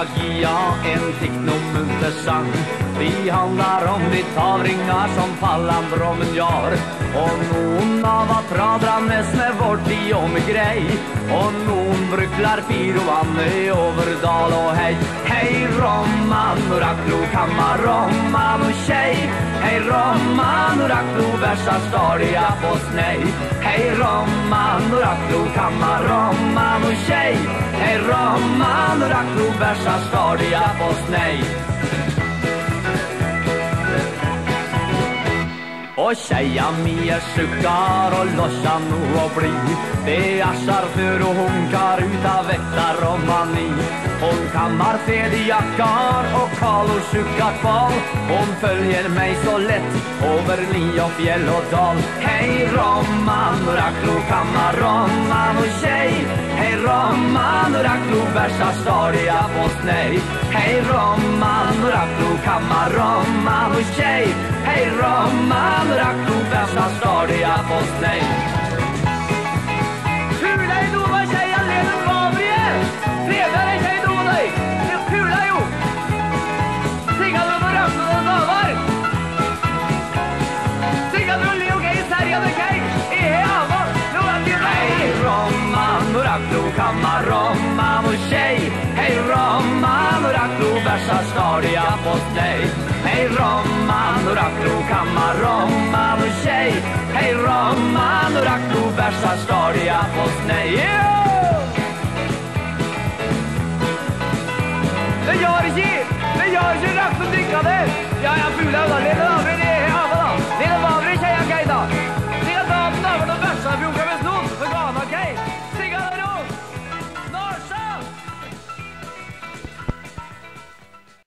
magia, en teknomuntersang. Vi handlar om de tavringar som Pallandrommen gör. Och någon av att radrannes med vårt i och med grej. Och någon bruklar pirovan över dal och hej. Hej Romman och Racklo, kammar Romman och tjej. Hej Romman och Racklo, värsta stadiga på snej. Hej Romman och Racklo, kammar Romman och tjej. Hej Romman och Racklo, värsta stadiga på snej. Och tjeja mer suckar och lossar nu och bli. Det arsar för och hon kar utav väktar och mani. Hon kammar fäderjackar och kal och suckar kval. Hon följer mig så lätt över li och fjäll och dal. Hej Romman och Racklo, kammar Romman och tjej. Hej Romman och Racklo, värsta stadiga på snej. Hej Romman och Racklo, kammar Romman och tjej. Hej Romman och Racklo, värsta stadiga på snej. Kula i Nova tjeja, lever Gabriel. Fredare tjej Nodej. Kula jo. Sigan och Racklo och Davar. Sigan och Leo Gay, Särjade Kay. Eheavar, Loa till mig. Hej Romman och Racklo, kammar Romman och tjej. Hej Romman och Racklo, värsta stadiga på snej. Hej Romman och Racklo, kammar Romman.